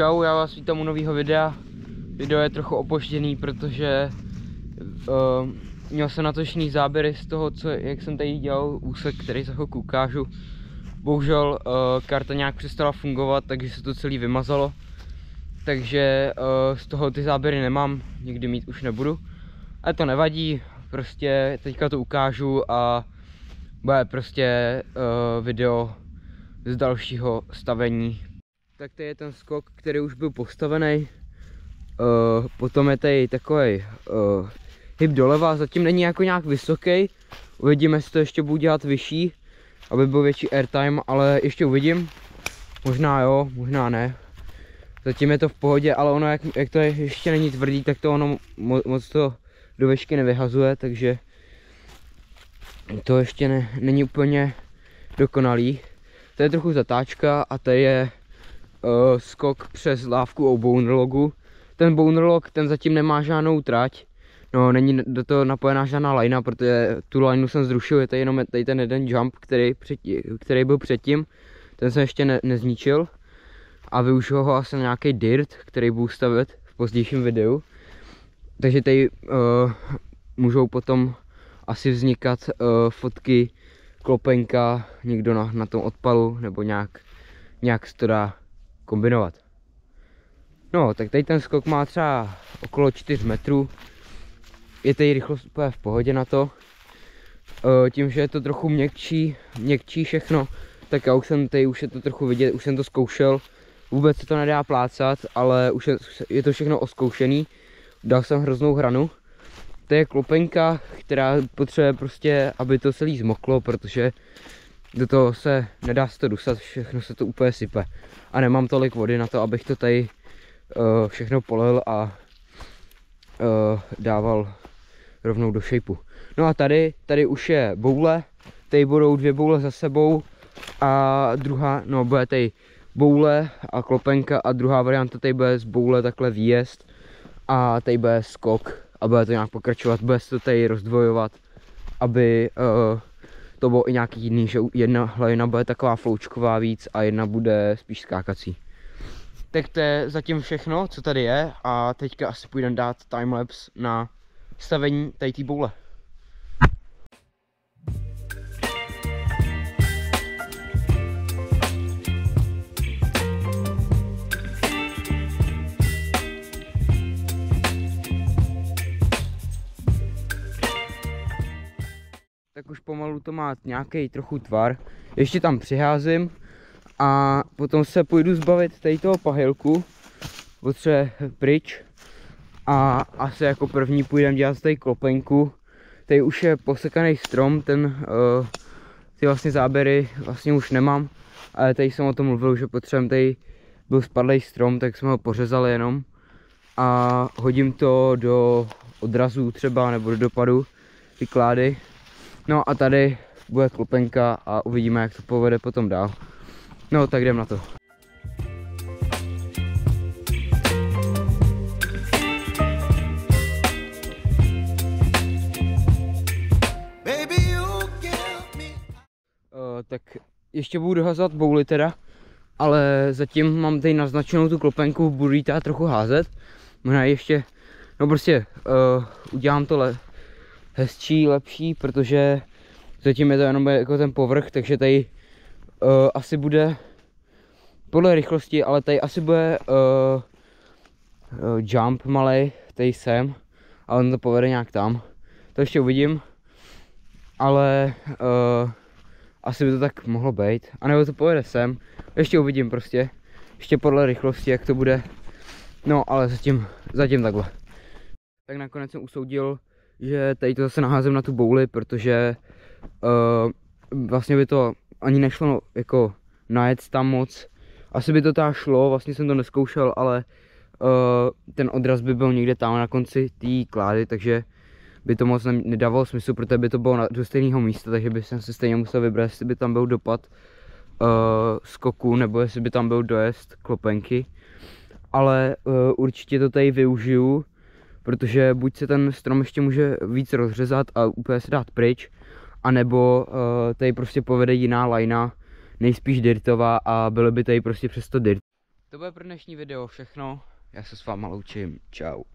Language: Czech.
Čau, já vás vítám u nového videa. Video je trochu opožděný, protože měl jsem natočený záběry z toho, jak jsem tady dělal úsek, který za chvilku ukážu. Bohužel karta nějak přestala fungovat, takže se to celý vymazalo. Takže z toho ty záběry nemám, nikdy mít už nebudu. Ale to nevadí, prostě teďka to ukážu a bude prostě video z dalšího stavení. Tak tady je ten skok, který už byl postavený. Potom je tady takový hyb doleva, zatím není jako nějak vysoký. Uvidíme, jestli to ještě budu dělat vyšší, aby byl větší airtime, ale ještě uvidím. Možná jo, možná ne. Zatím je to v pohodě, ale ono jak to ještě není tvrdý, tak to ono moc to do výšky nevyhazuje, takže to ještě není úplně dokonalý. To je trochu zatáčka a to je skok přes lávku o boulderlogu. Ten boulderlog, ten zatím nemá žádnou trať. No, není do toho napojená žádná lajna, protože tu lajnu jsem zrušil, je tady jenom tady ten jeden jump, který byl předtím. Ten jsem ještě nezničil. A využiju ho asi na nějaký dirt, který budu stavět v pozdějším videu. Takže tady můžou potom asi vznikat fotky klopenka někdo na tom odpalu, nebo nějak se to dá kombinovat. No, tak tady ten skok má třeba okolo 4 metrů. Je tady rychlost úplně v pohodě na to. Tím, že je to trochu měkčí všechno, tak já už je to trochu vidět, už jsem to zkoušel. Vůbec se to nedá plácat, ale už je to všechno oskoušený. Dal jsem hroznou hranu. To je klopenka, která potřebuje prostě, aby to celý zmoklo, protože do toho se nedá to dusat, všechno se to úplně sype. A nemám tolik vody na to, abych to tady všechno polil a dával rovnou do shapeu. No a tady už je boule, tady budou 2 boule za sebou a druhá, no bude tady boule a klopenka a druhá varianta tady bude z boule takhle výjezd a tady bude skok a bude to nějak pokračovat, bude se to tady rozdvojovat, aby to bylo i nějaký jiný, že jedna lajna bude taková floučková víc a jedna bude spíš skákací. Tak to je zatím všechno, co tady je, a teďka asi půjdeme dát timelapse na stavení tady té boule. Tak už pomalu to má nějaký trochu tvar, ještě tam přiházím a potom se půjdu zbavit tady toho pahylku, potřebuje pryč a asi jako první půjdeme dělat tady klopenku. Tady už je posekaný strom, ty vlastně záběry vlastně už nemám, ale tady jsem o tom mluvil, že potřebujeme, tady byl spadlý strom, tak jsme ho pořezali jenom a hodím to do odrazů třeba nebo do dopadu, ty klády. No a tady bude klopenka a uvidíme, jak to povede potom dál. No tak jdem na to. Tak ještě budu dohazovat bouly teda, ale zatím mám tady naznačenou tu klopenku, budu jí teda trochu házet. Možná ještě, no prostě udělám to hezčí, lepší, protože zatím je to jenom jako ten povrch, takže tady asi bude podle rychlosti, ale tady asi bude jump malej, tady sem, ale on to povede nějak tam. To ještě uvidím, ale asi by to tak mohlo být, anebo to povede sem, ještě uvidím prostě, ještě podle rychlosti, jak to bude, no ale zatím takhle. Tak nakonec jsem usoudil, že tady to zase naházím na tu bouli, protože vlastně by to ani nešlo jako najet tam moc. Asi by to tam šlo, vlastně jsem to nezkoušel, ale ten odraz by byl někde tam na konci té klády, takže by to moc nedávalo smysl, protože by to bylo do stejného místa, takže by jsem si stejně musel vybrat, jestli by tam byl dopad skoku, nebo jestli by tam byl dojezd klopenky. Ale určitě to tady využiju, protože buď se ten strom ještě může víc rozřezat a úplně se dát pryč, anebo tady prostě povede jiná lajna, nejspíš dirtová, a byly by tady prostě přesto dirt. To bude pro dnešní video všechno. Já se s váma loučím. Čau.